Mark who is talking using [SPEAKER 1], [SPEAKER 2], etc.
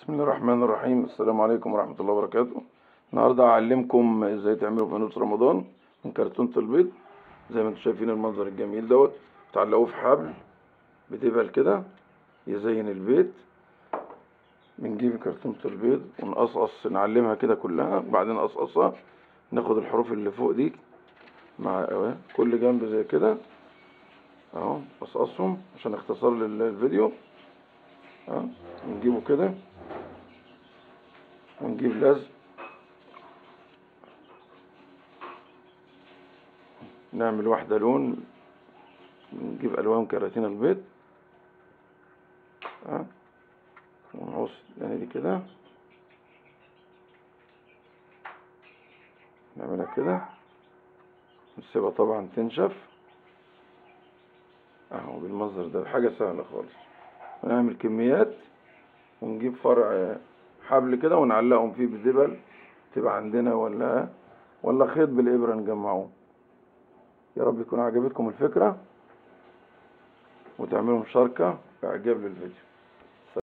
[SPEAKER 1] بسم الله الرحمن الرحيم. السلام عليكم ورحمة الله وبركاته. النهاردة هعلمكم ازاي تعملوا فانوس رمضان من كرتونة البيض. زي ما انتم شايفين المنظر الجميل دوت، تعلقوه في حبل بدبل كده يزين البيت. بنجيب كرتونة البيض ونقصقص، نعلمها كده كلها، بعدين نقصقصها، ناخد الحروف اللي فوق دي مع كل جنب زي كده اهو، نقصقصهم عشان اختصار للفيديو. نجيبه كده ونجيب لزق، نعمل واحدة لون، نجيب ألوان كراتين البيض ونقص يعني دي كده، نعملها كده، نسيبها طبعا تنشف اهو بالمنظر ده، حاجة سهلة خالص. ونعمل كميات ونجيب فرع حبل كده ونعلقهم فيه بدبل تبقى عندنا، ولا خيط بالإبرة نجمعوه. يا رب يكون عجبتكم الفكرة وتعملوا مشاركة وإعجاب للفيديو.